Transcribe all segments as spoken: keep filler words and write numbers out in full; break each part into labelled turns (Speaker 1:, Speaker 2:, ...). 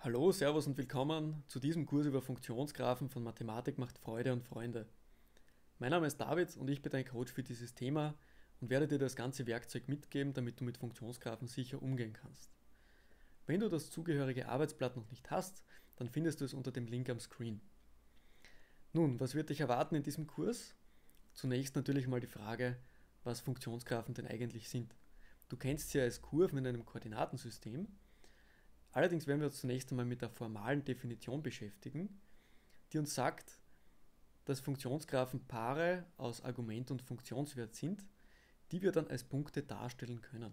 Speaker 1: Hallo, Servus und willkommen zu diesem Kurs über Funktionsgraphen von Mathematik macht Freude und Freunde. Mein Name ist David und ich bin dein Coach für dieses Thema und werde dir das ganze Werkzeug mitgeben, damit du mit Funktionsgraphen sicher umgehen kannst. Wenn du das zugehörige Arbeitsblatt noch nicht hast, dann findest du es unter dem Link am Screen. Nun, was wird dich erwarten in diesem Kurs? Zunächst natürlich mal die Frage, was Funktionsgraphen denn eigentlich sind. Du kennst sie als Kurven in einem Koordinatensystem. Allerdings werden wir uns zunächst einmal mit der formalen Definition beschäftigen, die uns sagt, dass Funktionsgraphen Paare aus Argument und Funktionswert sind, die wir dann als Punkte darstellen können.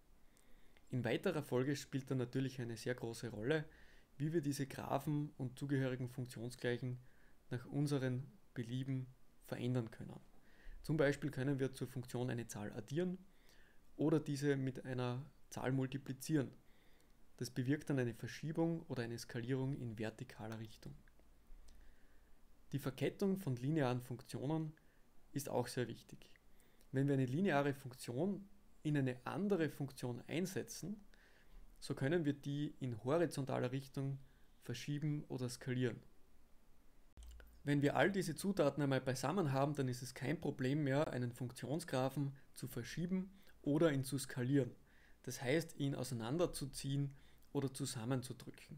Speaker 1: In weiterer Folge spielt dann natürlich eine sehr große Rolle, wie wir diese Graphen und zugehörigen Funktionsgleichen nach unseren Belieben verändern können. Zum Beispiel können wir zur Funktion eine Zahl addieren oder diese mit einer Zahl multiplizieren. Das bewirkt dann eine Verschiebung oder eine Skalierung in vertikaler Richtung. Die Verkettung von linearen Funktionen ist auch sehr wichtig. Wenn wir eine lineare Funktion in eine andere Funktion einsetzen, so können wir die in horizontaler Richtung verschieben oder skalieren. Wenn wir all diese Zutaten einmal beisammen haben, dann ist es kein Problem mehr, einen Funktionsgraphen zu verschieben oder ihn zu skalieren. Das heißt, ihn auseinanderzuziehen oder zusammenzudrücken.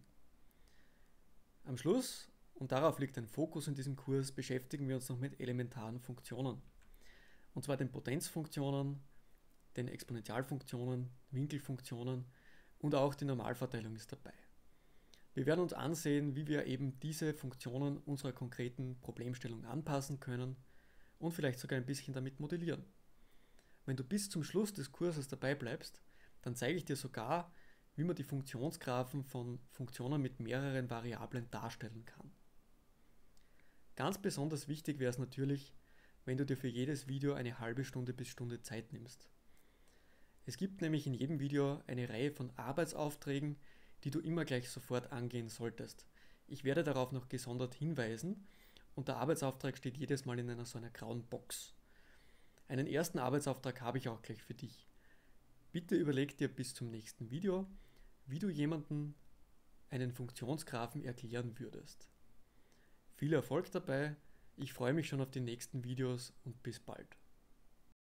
Speaker 1: Am Schluss, und darauf liegt ein Fokus in diesem Kurs, beschäftigen wir uns noch mit elementaren Funktionen. Und zwar den Potenzfunktionen, den Exponentialfunktionen, Winkelfunktionen und auch die Normalverteilung ist dabei. Wir werden uns ansehen, wie wir eben diese Funktionen unserer konkreten Problemstellung anpassen können und vielleicht sogar ein bisschen damit modellieren. Wenn du bis zum Schluss des Kurses dabei bleibst, dann zeige ich dir sogar, wie man die Funktionsgraphen von Funktionen mit mehreren Variablen darstellen kann. Ganz besonders wichtig wäre es natürlich, wenn du dir für jedes Video eine halbe Stunde bis Stunde Zeit nimmst. Es gibt nämlich in jedem Video eine Reihe von Arbeitsaufträgen, die du immer gleich sofort angehen solltest. Ich werde darauf noch gesondert hinweisen und der Arbeitsauftrag steht jedes Mal in einer so einer grauen Box. Einen ersten Arbeitsauftrag habe ich auch gleich für dich. Bitte überleg dir bis zum nächsten Video, wie du jemandem einen Funktionsgraphen erklären würdest. Viel Erfolg dabei, ich freue mich schon auf die nächsten Videos und bis bald.